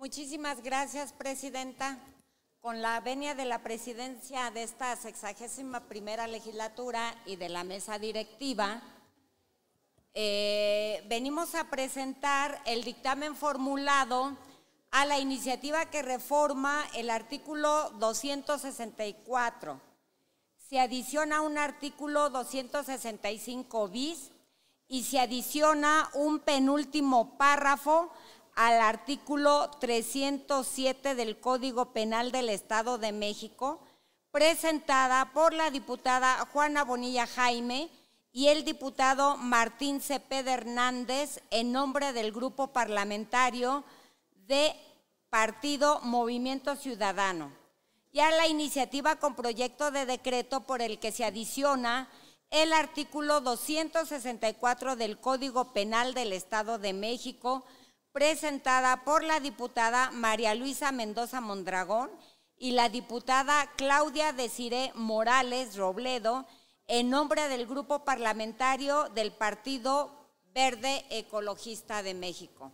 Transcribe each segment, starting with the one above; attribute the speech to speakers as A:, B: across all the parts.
A: Muchísimas gracias, Presidenta. Con la venia de la presidencia de esta 61ª legislatura y de la mesa directiva, venimos a presentar el dictamen formulado a la iniciativa que reforma el artículo 264. Se adiciona un artículo 265 bis y se adiciona un penúltimo párrafo al artículo 307 del Código Penal del Estado de México, presentada por la diputada Juana Bonilla Jaime y el diputado Martín Cepeda Hernández en nombre del grupo parlamentario de Partido Movimiento Ciudadano, y a la iniciativa con proyecto de decreto por el que se adiciona el artículo 264 del Código Penal del Estado de México, presentada por la diputada María Luisa Mendoza Mondragón y la diputada Claudia Desiree Morales Robledo en nombre del grupo parlamentario del Partido Verde Ecologista de México.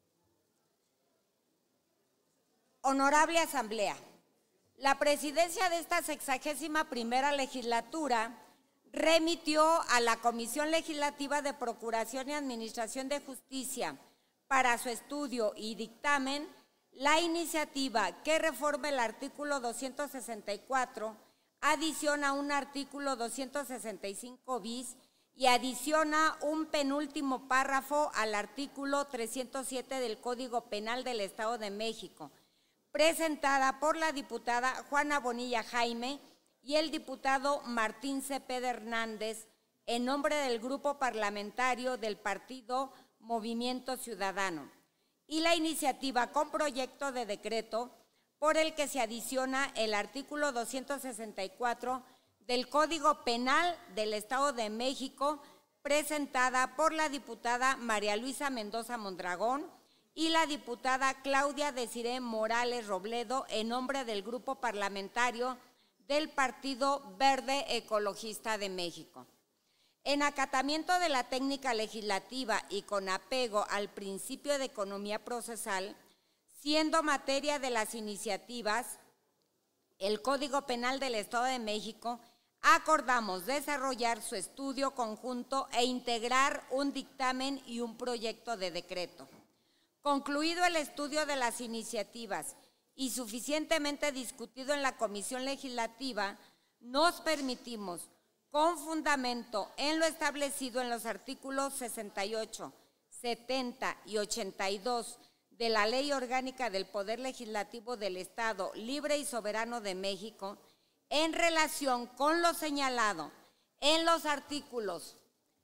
A: Honorable Asamblea, la presidencia de esta 61ª legislatura remitió a la Comisión Legislativa de Procuración y Administración de Justicia para su estudio y dictamen la iniciativa que reforma el artículo 264, adiciona un artículo 265 bis y adiciona un penúltimo párrafo al artículo 307 del Código Penal del Estado de México, presentada por la diputada Juana Bonilla Jaime y el diputado Martín Cepeda Hernández en nombre del grupo parlamentario del Partido Movimiento Ciudadano, y la iniciativa con proyecto de decreto por el que se adiciona el artículo 264 del Código Penal del Estado de México, presentada por la diputada María Luisa Mendoza Mondragón y la diputada Claudia Desiree Morales Robledo en nombre del grupo parlamentario del Partido Verde Ecologista de México. En acatamiento de la técnica legislativa y con apego al principio de economía procesal, siendo materia de las iniciativas el Código Penal del Estado de México, acordamos desarrollar su estudio conjunto e integrar un dictamen y un proyecto de decreto. Concluido el estudio de las iniciativas y suficientemente discutido en la Comisión Legislativa, nos permitimos, con fundamento en lo establecido en los artículos 68, 70 y 82 de la Ley Orgánica del Poder Legislativo del Estado Libre y Soberano de México, en relación con lo señalado en los artículos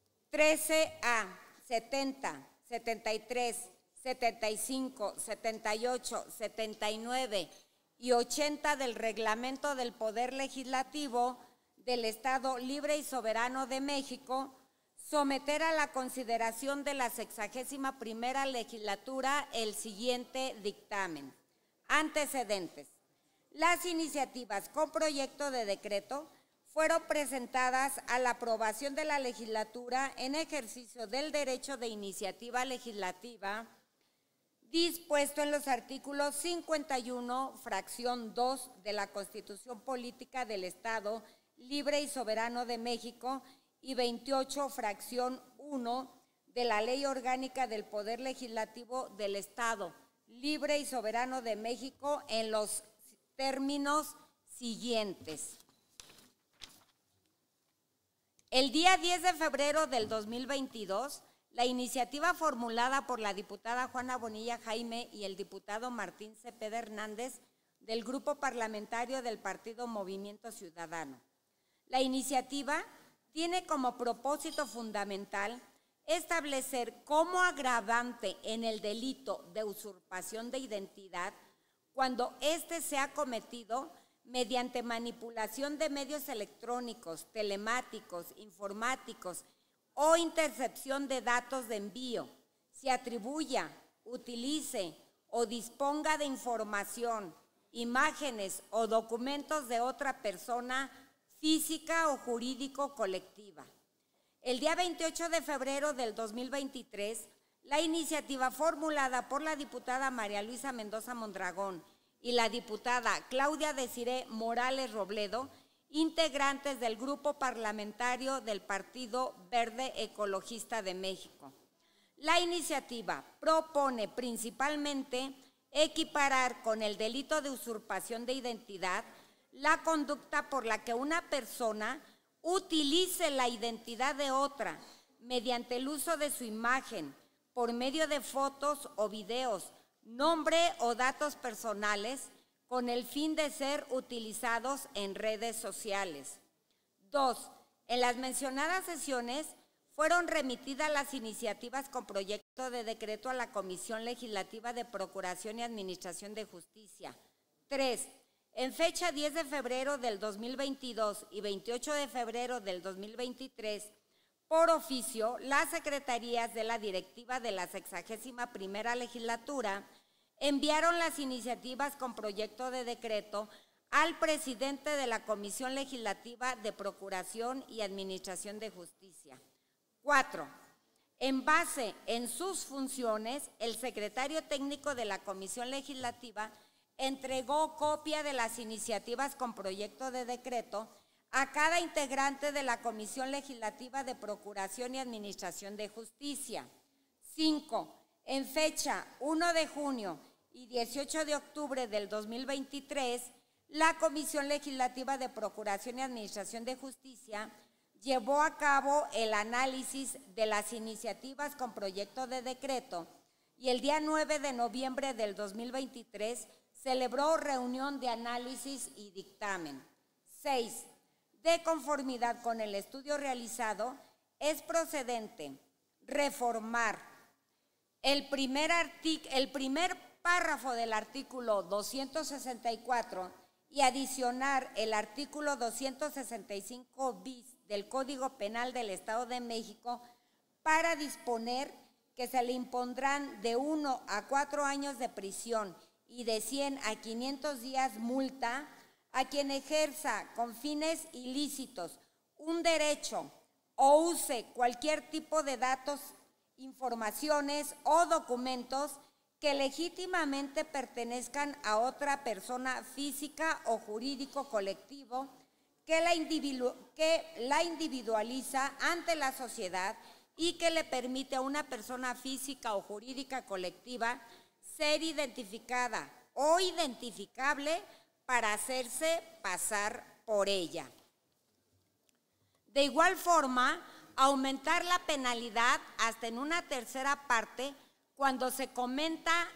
A: 13A, 70, 73, 75, 78, 79 y 80 del Reglamento del Poder Legislativo del Estado Libre y Soberano de México, someter a la consideración de la 61ª legislatura el siguiente dictamen. Antecedentes. Las iniciativas con proyecto de decreto fueron presentadas a la aprobación de la legislatura en ejercicio del derecho de iniciativa legislativa dispuesto en los artículos 51, fracción 2 de la Constitución Política del Estado Libre y Soberano de México y 28, fracción 1 de la Ley Orgánica del Poder Legislativo del Estado Libre y Soberano de México en los términos siguientes. El día 10 de febrero del 2022, la iniciativa formulada por la diputada Juana Bonilla Jaime y el diputado Martín Cepeda Hernández del Grupo Parlamentario del Partido Movimiento Ciudadano. La iniciativa tiene como propósito fundamental establecer como agravante en el delito de usurpación de identidad cuando éste sea cometido mediante manipulación de medios electrónicos, telemáticos, informáticos o intercepción de datos de envío, se atribuya, utilice o disponga de información, imágenes o documentos de otra persona física o jurídico colectiva. El día 28 de febrero del 2023, La iniciativa formulada por la diputada María Luisa Mendoza Mondragón y la diputada Claudia Desiré Morales Robledo, integrantes del Grupo Parlamentario del Partido Verde Ecologista de México. La iniciativa propone principalmente equiparar con el delito de usurpación de identidad la conducta por la que una persona utilice la identidad de otra mediante el uso de su imagen por medio de fotos o videos, nombre o datos personales con el fin de ser utilizados en redes sociales. 2. En las mencionadas sesiones fueron remitidas las iniciativas con proyecto de decreto a la Comisión Legislativa de Procuración y Administración de Justicia. 3. En fecha 10 de febrero del 2022 y 28 de febrero del 2023, por oficio, las secretarías de la directiva de la 61ª legislatura enviaron las iniciativas con proyecto de decreto al presidente de la Comisión Legislativa de Procuración y Administración de Justicia. 4. En base en sus funciones, el secretario técnico de la Comisión Legislativa entregó copia de las iniciativas con proyecto de decreto a cada integrante de la Comisión Legislativa de Procuración y Administración de Justicia. 5. En fecha 1 de junio y 18 de octubre del 2023, la Comisión Legislativa de Procuración y Administración de Justicia llevó a cabo el análisis de las iniciativas con proyecto de decreto y el día 9 de noviembre del 2023 celebró reunión de análisis y dictamen. 6. De conformidad con el estudio realizado, es procedente reformar el primer párrafo del artículo 264 y adicionar el artículo 265 bis del Código Penal del Estado de México para disponer que se le impondrán de 1 a 4 años de prisión y de 100 a 500 días multa a quien ejerza con fines ilícitos un derecho o use cualquier tipo de datos, informaciones o documentos que legítimamente pertenezcan a otra persona física o jurídico colectivo que la individualiza ante la sociedad y que le permite a una persona física o jurídica colectiva ser identificada o identificable para hacerse pasar por ella. De igual forma, aumentar la penalidad hasta en una tercera parte cuando se cometa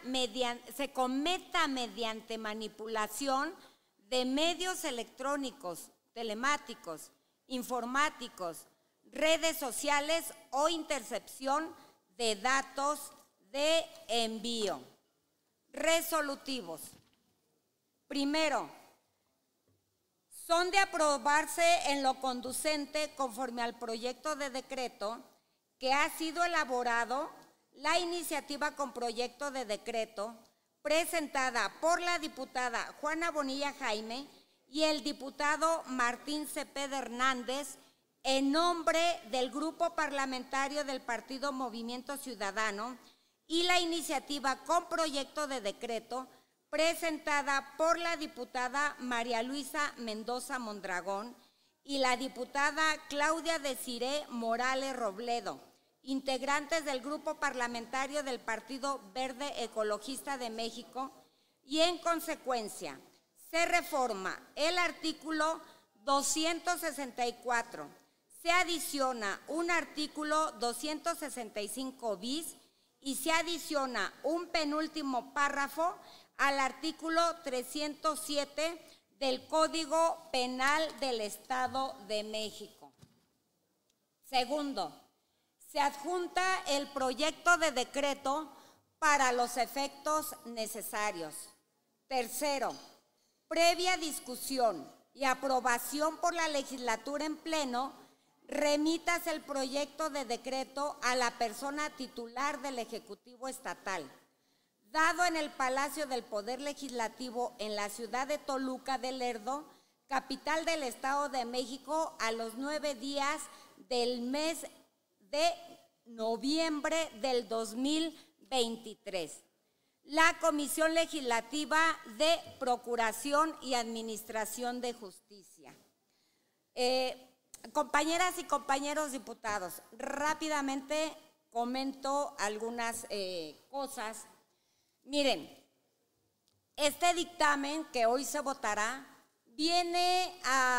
A: mediante manipulación de medios electrónicos, telemáticos, informáticos, redes sociales o intercepción de datos de envío. Resolutivos. Primero, son de aprobarse en lo conducente conforme al proyecto de decreto que ha sido elaborado la iniciativa con proyecto de decreto presentada por la diputada Juana Bonilla Jaime y el diputado Martín Cepeda Hernández en nombre del Grupo Parlamentario del Partido Movimiento Ciudadano y la iniciativa con proyecto de decreto presentada por la diputada María Luisa Mendoza Mondragón y la diputada Claudia Desiré Morales Robledo, integrantes del Grupo Parlamentario del Partido Verde Ecologista de México, y en consecuencia se reforma el artículo 264, se adiciona un artículo 265 bis y se adiciona un penúltimo párrafo al artículo 307 del Código Penal del Estado de México. Segundo, se adjunta el proyecto de decreto para los efectos necesarios. Tercero, previa discusión y aprobación por la legislatura en pleno, remítase el proyecto de decreto a la persona titular del Ejecutivo Estatal, dado en el Palacio del Poder Legislativo en la ciudad de Toluca de Lerdo, capital del Estado de México, a los 9 días del mes de noviembre del 2023. La Comisión Legislativa de Procuración y Administración de Justicia. Compañeras y compañeros diputados, rápidamente comento algunas cosas. Miren, este dictamen que hoy se votará viene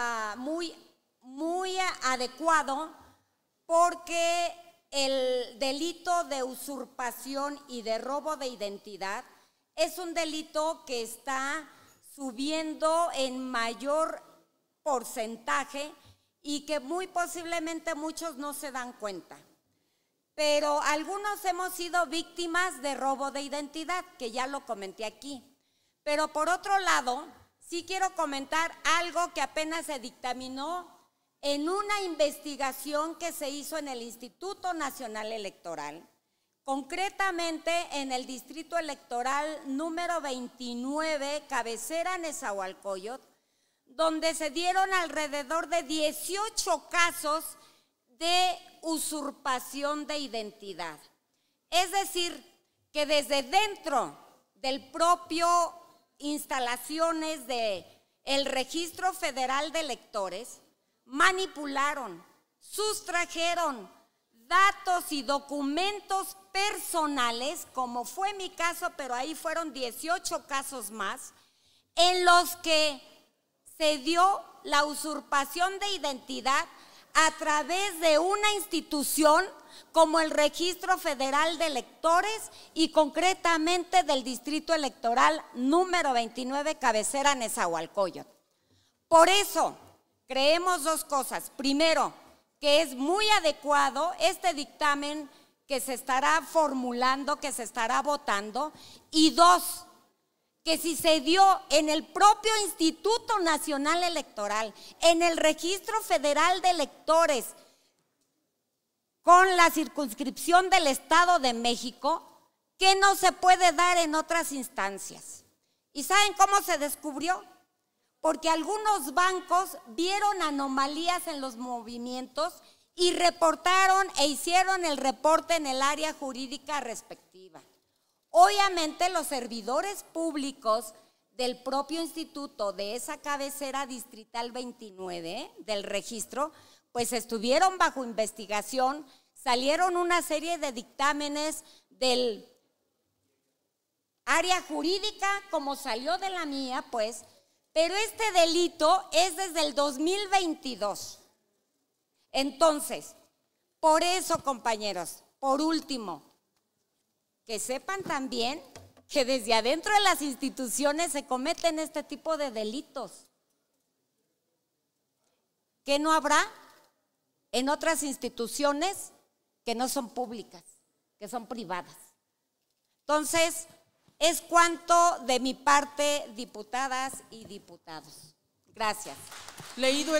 A: muy adecuado porque el delito de usurpación y de robo de identidad es un delito que está subiendo en mayor porcentaje y que muy posiblemente muchos no se dan cuenta. Pero algunos hemos sido víctimas de robo de identidad, que ya lo comenté aquí. Pero por otro lado, sí quiero comentar algo que apenas se dictaminó en una investigación que se hizo en el Instituto Nacional Electoral, concretamente en el Distrito Electoral número 29, cabecera Nezahualcóyotl, donde se dieron alrededor de 18 casos de usurpación de identidad. Es decir, que desde dentro del propio instalaciones del Registro Federal de Electores, manipularon, sustrajeron datos y documentos personales, como fue mi caso, pero ahí fueron 18 casos más, en los que se dio la usurpación de identidad a través de una institución como el Registro Federal de Electores y concretamente del Distrito Electoral número 29, cabecera Nezahualcóyotl. Por eso creemos dos cosas. Primero, que es muy adecuado este dictamen que se estará formulando, que se estará votando. Y dos, que si se dio en el propio Instituto Nacional Electoral, en el Registro Federal de Electores, con la circunscripción del Estado de México, que no se puede dar en otras instancias. ¿Y saben cómo se descubrió? Porque algunos bancos vieron anomalías en los movimientos y reportaron e hicieron el reporte en el área jurídica respectiva. Obviamente los servidores públicos del propio instituto, de esa cabecera distrital 29 del registro, pues estuvieron bajo investigación, salieron una serie de dictámenes del área jurídica, como salió de la mía, pues, pero este delito es desde el 2022. Entonces, por eso, compañeros, por último, que sepan también que desde adentro de las instituciones se cometen este tipo de delitos. ¿Qué no habrá en otras instituciones que no son públicas, que son privadas? Entonces, es cuanto de mi parte, diputadas y diputados. Gracias.
B: Leído el